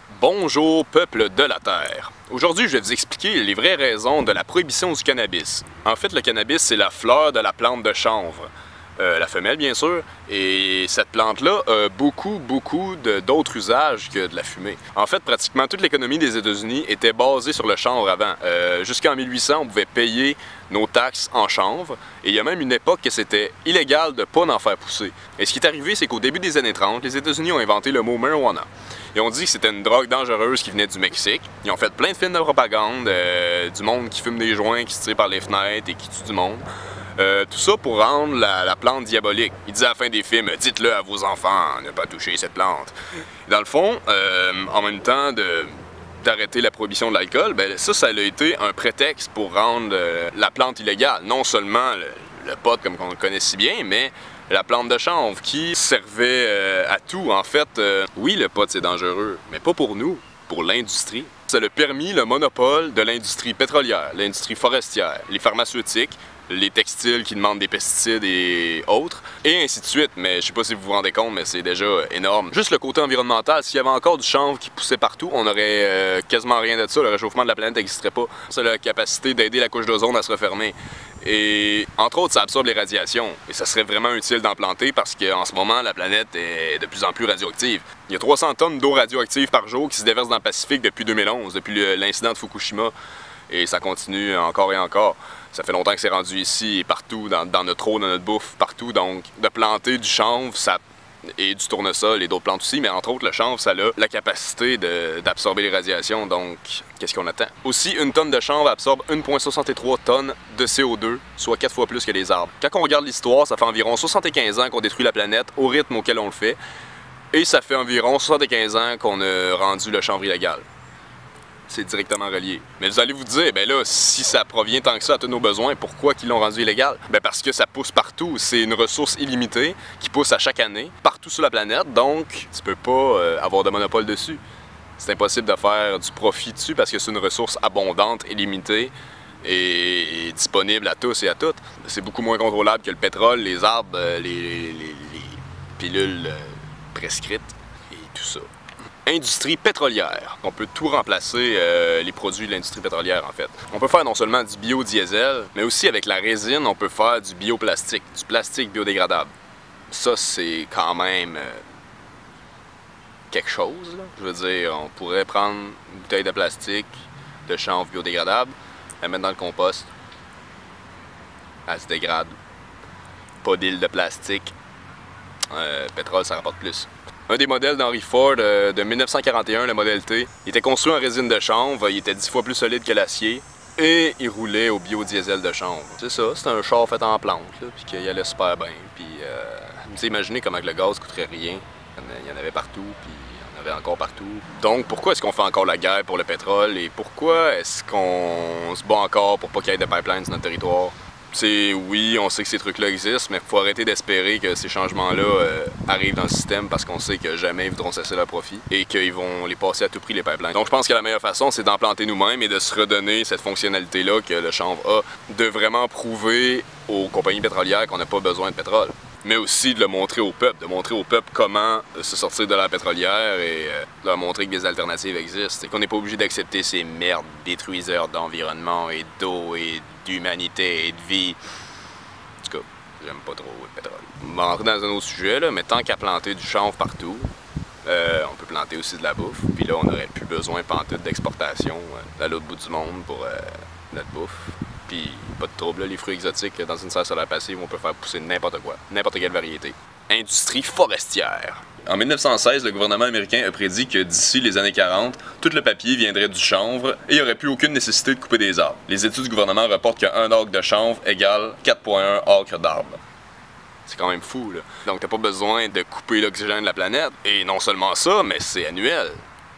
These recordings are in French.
Bonjour peuple de la Terre. Aujourd'hui, je vais vous expliquer les vraies raisons de la prohibition du cannabis. En fait, le cannabis, c'est la fleur de la plante de chanvre. La femelle, bien sûr, et cette plante-là a beaucoup d'autres usages que de la fumée. En fait, pratiquement toute l'économie des États-Unis était basée sur le chanvre avant. Jusqu'en 1800, on pouvait payer nos taxes en chanvre, et il y a même une époque que c'était illégal de ne pas en faire pousser. Et ce qui est arrivé, c'est qu'au début des années 30, les États-Unis ont inventé le mot marijuana. Ils ont dit que c'était une drogue dangereuse qui venait du Mexique. Ils ont fait plein de films de propagande, du monde qui fume des joints, qui se tire par les fenêtres et qui tue du monde. Tout ça pour rendre la plante diabolique. Ils disaient à la fin des films, dites-le à vos enfants, ne pas toucher cette plante. Dans le fond, en même temps d'arrêter la prohibition de l'alcool, ben ça a été un prétexte pour rendre la plante illégale. Non seulement le pot comme on le connaît si bien, mais la plante de chanvre qui servait à tout. En fait, oui, le pot c'est dangereux, mais pas pour nous, pour l'industrie. Ça a permis le monopole de l'industrie pétrolière, l'industrie forestière, les pharmaceutiques, les textiles qui demandent des pesticides et autres, et ainsi de suite. Mais je sais pas si vous vous rendez compte, mais c'est déjà énorme. Juste le côté environnemental, s'il y avait encore du chanvre qui poussait partout, on aurait quasiment rien de ça, le réchauffement de la planète n'existerait pas. Ça a la capacité d'aider la couche d'ozone à se refermer. Et entre autres, ça absorbe les radiations. Et ça serait vraiment utile d'en planter parce qu'en ce moment, la planète est de plus en plus radioactive. Il y a 300 tonnes d'eau radioactive par jour qui se déversent dans le Pacifique depuis 2011, depuis l'incident de Fukushima. Et ça continue encore et encore. Ça fait longtemps que c'est rendu ici et partout, dans notre eau, dans notre bouffe, partout. Donc, de planter du chanvre, et du tournesol et d'autres plantes aussi, mais entre autres, le chanvre, ça a la capacité d'absorber les radiations. Donc, qu'est-ce qu'on attend? Aussi, une tonne de chanvre absorbe 1,63 tonnes de CO2, soit 4 fois plus que les arbres. Quand on regarde l'histoire, ça fait environ 75 ans qu'on détruit la planète au rythme auquel on le fait, et ça fait environ 75 ans qu'on a rendu le chanvre illégal. C'est directement relié. Mais vous allez vous dire, ben là, si ça provient tant que ça à tous nos besoins, pourquoi qu'ils l'ont rendu illégal? Ben parce que ça pousse partout. C'est une ressource illimitée qui pousse à chaque année, partout sur la planète, donc tu peux pas avoir de monopole dessus. C'est impossible de faire du profit dessus parce que c'est une ressource abondante, illimitée et disponible à tous et à toutes. C'est beaucoup moins contrôlable que le pétrole, les arbres, les pilules prescrites et tout ça. Industrie pétrolière. On peut tout remplacer les produits de l'industrie pétrolière en fait. On peut faire non seulement du biodiesel, mais aussi avec la résine, on peut faire du bioplastique, du plastique biodégradable. Ça, c'est quand même quelque chose, là. Je veux dire, on pourrait prendre une bouteille de plastique, de chanvre biodégradable, la mettre dans le compost, elle se dégrade. Pas d'île de plastique, pétrole, ça rapporte plus. Un des modèles d'Henry Ford de 1941, le modèle T, il était construit en résine de chanvre, il était 10 fois plus solide que l'acier et il roulait au biodiesel de chanvre. C'est ça, c'est un char fait en plante, là, puis qu'il allait super bien. Puis, vous imaginez comment le gaz coûterait rien. Il y en avait partout, puis il y en avait encore partout. Donc, pourquoi est-ce qu'on fait encore la guerre pour le pétrole et pourquoi est-ce qu'on se bat encore pour pas qu'il y ait de pipelines sur notre territoire? Oui, on sait que ces trucs-là existent, mais il faut arrêter d'espérer que ces changements-là arrivent dans le système parce qu'on sait que jamais ils voudront cesser leur profit et qu'ils vont les passer à tout prix, les pipelines. Donc je pense que la meilleure façon, c'est d'en planter nous-mêmes et de se redonner cette fonctionnalité-là que le chanvre a, de vraiment prouver aux compagnies pétrolières qu'on n'a pas besoin de pétrole. Mais aussi de le montrer au peuple, comment se sortir de la pétrolière et de leur montrer que des alternatives existent. Et qu'on n'est pas obligé d'accepter ces merdes détruiseurs d'environnement et d'eau et d'humanité et de vie. En tout cas, j'aime pas trop le pétrole. On va rentrer dans un autre sujet, là, mais tant qu'à planter du chanvre partout, on peut planter aussi de la bouffe. Puis là, on n'aurait plus besoin pantoute d'exportation à l'autre bout du monde pour notre bouffe. Puis pas de trouble, là, les fruits exotiques dans une serre solaire passive, on peut faire pousser n'importe quoi, n'importe quelle variété. Industrie forestière. En 1916, le gouvernement américain a prédit que d'ici les années 40, tout le papier viendrait du chanvre et il n'y aurait plus aucune nécessité de couper des arbres. Les études du gouvernement rapportent qu'un acre de chanvre égale 4,1 acres d'arbres. C'est quand même fou, là. Donc t'as pas besoin de couper l'oxygène de la planète. Et non seulement ça, mais c'est annuel.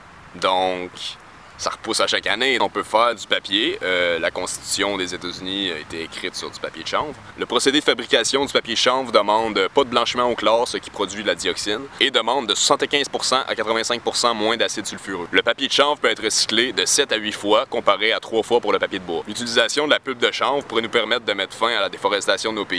Donc, ça repousse à chaque année. On peut faire du papier. La Constitution des États-Unis a été écrite sur du papier de chanvre. Le procédé de fabrication du papier de chanvre demande pas de blanchiment au chlore, ce qui produit de la dioxine, et demande de 75% à 85% moins d'acide sulfureux. Le papier de chanvre peut être recyclé de 7 à 8 fois, comparé à 3 fois pour le papier de bois. L'utilisation de la pulpe de chanvre pourrait nous permettre de mettre fin à la déforestation de nos pays,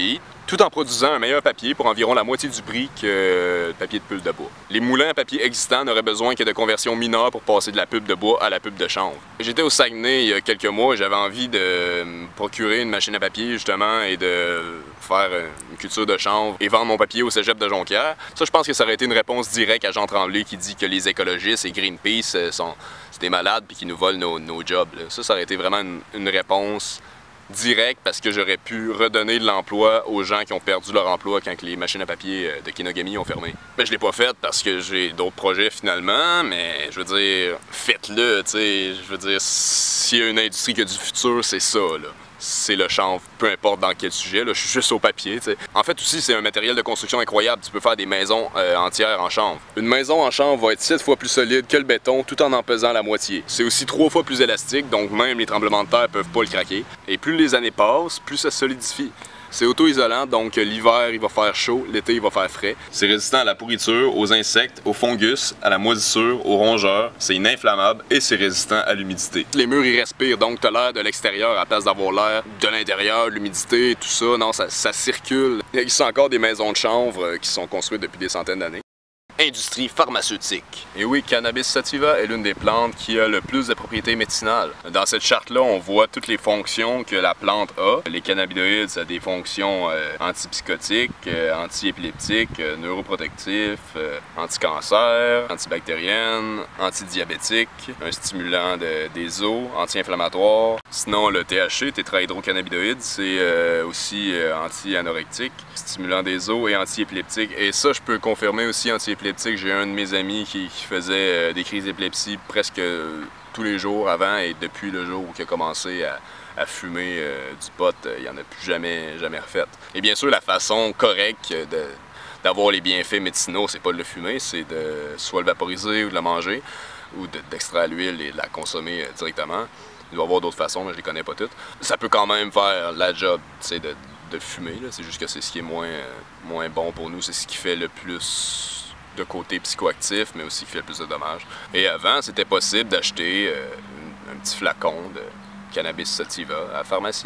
tout en produisant un meilleur papier pour environ la moitié du prix que le papier de pulpe de bois. Les moulins à papier existants n'auraient besoin que de conversions mineures pour passer de la pulpe de bois à la pulpe de chanvre. J'étais au Saguenay il y a quelques mois et j'avais envie de me procurer une machine à papier justement et de faire une culture de chanvre et vendre mon papier au cégep de Jonquière. Ça, je pense que ça aurait été une réponse directe à Jean Tremblay qui dit que les écologistes et Greenpeace c'est des malades puis qui nous volent nos jobs. Là. Ça aurait été vraiment une réponse direct parce que j'aurais pu redonner de l'emploi aux gens qui ont perdu leur emploi quand les machines à papier de Kinogami ont fermé. Mais je l'ai pas fait parce que j'ai d'autres projets finalement, mais je veux dire, faites-le, tu sais, je veux dire, s'il y a une industrie qui a du futur, c'est ça, là. C'est le chanvre, peu importe dans quel sujet, là, je suis juste au papier, tu sais. En fait aussi, c'est un matériel de construction incroyable, tu peux faire des maisons entières en chanvre. Une maison en chanvre va être 7 fois plus solide que le béton tout en pesant la moitié. C'est aussi 3 fois plus élastique, donc même les tremblements de terre peuvent pas le craquer. Et plus les années passent, plus ça se solidifie. C'est auto-isolant, donc l'hiver il va faire chaud, l'été il va faire frais. C'est résistant à la pourriture, aux insectes, aux fungus, à la moisissure, aux rongeurs. C'est ininflammable et c'est résistant à l'humidité. Les murs ils respirent, donc t'as l'air de l'extérieur à la place d'avoir l'air de l'intérieur, l'humidité, tout ça. Non, ça circule. Il y a encore des maisons de chanvre qui sont construites depuis des centaines d'années. Industrie pharmaceutique. Et oui, Cannabis sativa est l'une des plantes qui a le plus de propriétés médicinales. Dans cette charte-là, on voit toutes les fonctions que la plante a. Les cannabinoïdes, ça a des fonctions antipsychotiques, antiépileptiques, neuroprotectifs, anti-cancer, antibactériennes, antidiabétiques, un stimulant des os, anti-inflammatoire. Sinon, le THC, tétrahydrocannabinoïde, c'est aussi anti-anorectique, stimulant des os et antiépileptique. Et ça, je peux confirmer aussi antiépileptique. J'ai un de mes amis qui faisait des crises d'épilepsie presque tous les jours avant et depuis le jour où il a commencé à fumer du pot, il n'en a plus jamais refait. Et bien sûr, la façon correcte d'avoir les bienfaits médicinaux, c'est pas de le fumer, c'est de soit le vaporiser ou de le manger ou d'extraire l'huile et de la consommer directement. Il doit y avoir d'autres façons, mais je les connais pas toutes. Ça peut quand même faire la job, tu sais, de fumer, c'est juste que c'est ce qui est moins bon pour nous, c'est ce qui fait le plus de côté psychoactif, mais aussi qui fait le plus de dommages. Et avant, c'était possible d'acheter un petit flacon de cannabis sativa à la pharmacie.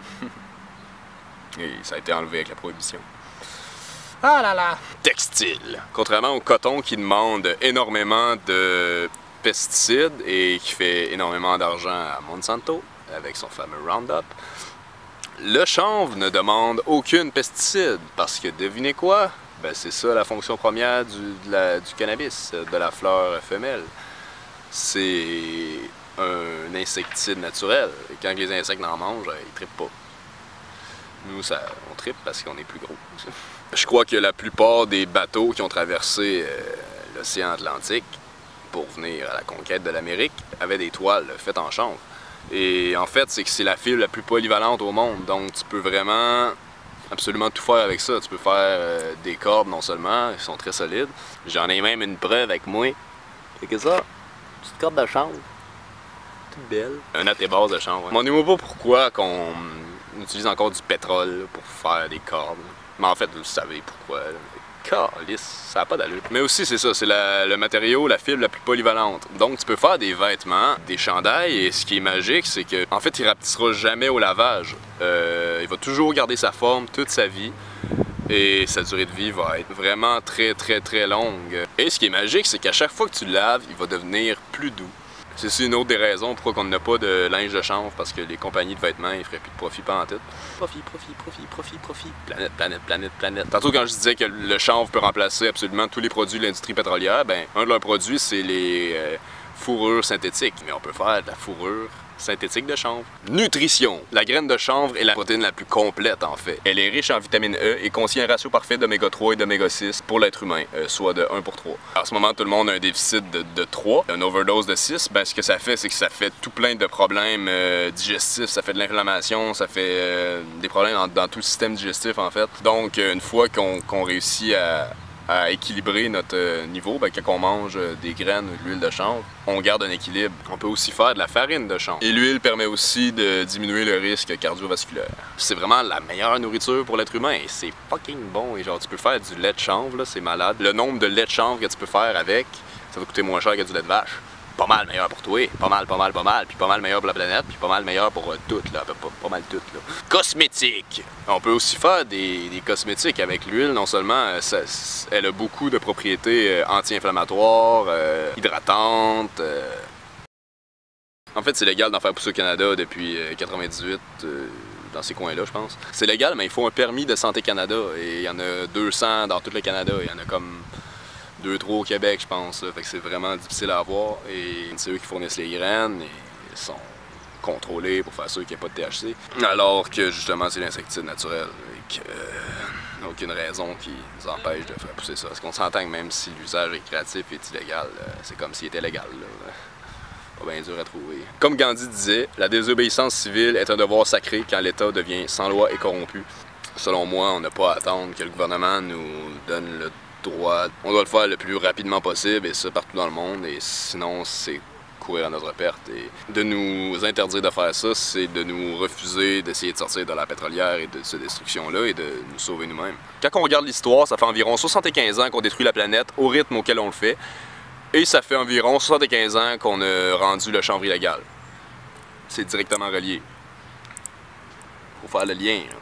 Et ça a été enlevé avec la prohibition. Ah là là! Textile. Contrairement au coton qui demande énormément de pesticides et qui fait énormément d'argent à Monsanto avec son fameux Roundup, le chanvre ne demande aucune pesticide parce que devinez quoi? Ben, c'est ça la fonction première du cannabis, de la fleur femelle. C'est un insecticide naturel. Et quand les insectes en mangent, ils trippent pas. Nous, on trippe parce qu'on est plus gros. Je crois que la plupart des bateaux qui ont traversé l'océan Atlantique pour venir à la conquête de l'Amérique avaient des toiles faites en chanvre. Et en fait, c'est que c'est la fibre la plus polyvalente au monde. Donc, tu peux vraiment absolument tout faire avec ça. Tu peux faire des cordes non seulement, qui sont très solides. J'en ai même une preuve avec moi. C'est que ça, une petite corde de chanvre. Toute belle. Un base de chanvre. Ouais. Demandez-moi pas pourquoi qu'on utilise encore du pétrole pour faire des cordes. Mais en fait, vous savez pourquoi. Calice, ça n'a pas d'allure. Mais aussi, c'est ça, c'est le matériau, la fibre la plus polyvalente. Donc, tu peux faire des vêtements, des chandails, et ce qui est magique, c'est que, en fait, il rapetissera jamais au lavage. Il va toujours garder sa forme toute sa vie, et sa durée de vie va être vraiment très, très, très longue. Et ce qui est magique, c'est qu'à chaque fois que tu le laves, il va devenir plus doux. C'est aussi une autre des raisons pourquoi on n'a pas de linge de chanvre, parce que les compagnies de vêtements, ils feraient plus de profit pendant tout. Profit. Planète, planète, planète, planète. Tantôt, quand je disais que le chanvre peut remplacer absolument tous les produits de l'industrie pétrolière, ben, un de leurs produits, c'est les fourrures synthétiques. Mais on peut faire de la fourrure synthétique de chanvre. Nutrition. La graine de chanvre est la protéine la plus complète, en fait. Elle est riche en vitamine E et contient un ratio parfait d'oméga 3 et d'oméga 6 pour l'être humain, soit de 1 pour 3. En ce moment, tout le monde a un déficit de 3, un overdose de 6. Ben, ce que ça fait, c'est que ça fait tout plein de problèmes digestifs. Ça fait de l'inflammation, ça fait des problèmes dans tout le système digestif, en fait. Donc, une fois qu'on réussit à équilibrer notre niveau, ben, quand on mange des graines ou de l'huile de chanvre, on garde un équilibre. On peut aussi faire de la farine de chanvre. Et l'huile permet aussi de diminuer le risque cardiovasculaire. C'est vraiment la meilleure nourriture pour l'être humain et c'est fucking bon. Et genre, tu peux faire du lait de chanvre, là, c'est malade. Le nombre de lait de chanvre que tu peux faire avec, ça va coûter moins cher que du lait de vache. pas mal meilleur pour toi, pas mal, puis pas mal meilleur pour la planète, puis pas mal meilleur pour tout, là, pas mal tout, là. Cosmétiques! On peut aussi faire des cosmétiques avec l'huile, non seulement elle a beaucoup de propriétés anti-inflammatoires, hydratantes. En fait, c'est légal d'en faire pousser au Canada depuis 98, dans ces coins-là, je pense. C'est légal, mais il faut un permis de Santé Canada, et il y en a 200 dans tout le Canada, il y en a comme 2-3 au Québec, je pense, là. Fait que c'est vraiment difficile à avoir, et c'est eux qui fournissent les graines, et ils sont contrôlés pour faire sûr qu'il n'y ait pas de THC. Alors que, justement, c'est l'insecticide naturel, et qu'il n'y a aucune raison qui nous empêche de faire pousser ça. Parce qu'on s'entend que même si l'usage récréatif est illégal, c'est comme s'il était légal, là. Pas bien dur à trouver. Comme Gandhi disait, la désobéissance civile est un devoir sacré quand l'État devient sans loi et corrompu. Selon moi, on n'a pas à attendre que le gouvernement nous donne le droit. On doit le faire le plus rapidement possible, et ça partout dans le monde, et sinon c'est courir à notre perte. Et de nous interdire de faire ça, c'est de nous refuser d'essayer de sortir de la pétrolière et de cette destruction-là et de nous sauver nous-mêmes. Quand on regarde l'histoire, ça fait environ 75 ans qu'on détruit la planète au rythme auquel on le fait. Et ça fait environ 75 ans qu'on a rendu le chanvre illégal. C'est directement relié. Faut faire le lien, là.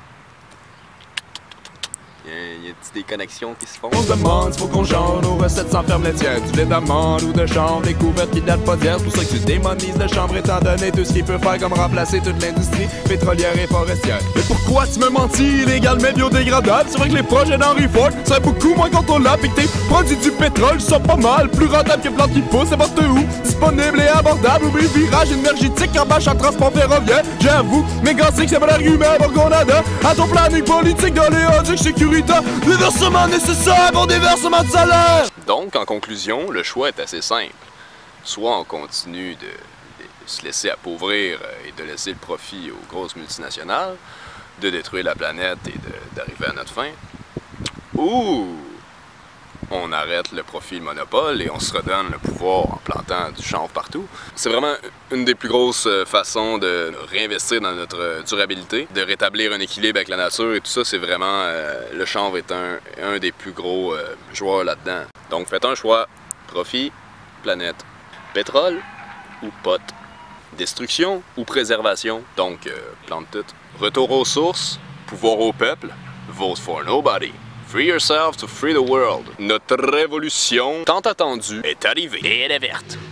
Il y a des connexions qui se font. On se demande s'il faut qu'on change nos recettes sans ferme laitière. Du lait d'amande ou de chanvre, les couvertes qui datent pas d'hier. C'est pour ça que tu démonises le chanvre étant donné tout ce qu'il peut faire comme remplacer toute l'industrie pétrolière et forestière. Mais pourquoi tu me mentis, illégal mais biodégradable? C'est vrai que les projets d'Henry Ford seraient beaucoup moins contrôlables et que tes produits du pétrole sont pas mal plus rentables que plantes qui poussent n'importe où. Disponible et abordable, oublie le virage énergétique en bâche en transport ferroviaire. J'avoue, mais gars, c'est que c'est pas l'argument pour qu'on adhère à ton planning politique d'oléoduc sécuritaire. Les versements nécessaires pour des versements de salaire. Donc, en conclusion, le choix est assez simple. Soit on continue de se laisser appauvrir et de laisser le profit aux grosses multinationales, de détruire la planète et d'arriver à notre fin, ou on arrête le profit et le monopole et on se redonne le pouvoir en plantant du chanvre partout. C'est vraiment une des plus grosses façons de réinvestir dans notre durabilité, de rétablir un équilibre avec la nature et tout ça, c'est vraiment... le chanvre est un des plus gros joueurs là-dedans. Donc faites un choix, profit, planète, pétrole ou pote, destruction ou préservation, donc plante tout. Retour aux sources, pouvoir au peuple, vote for nobody. Free yourself to free the world. Notre révolution tant attendue est arrivée et elle est verte.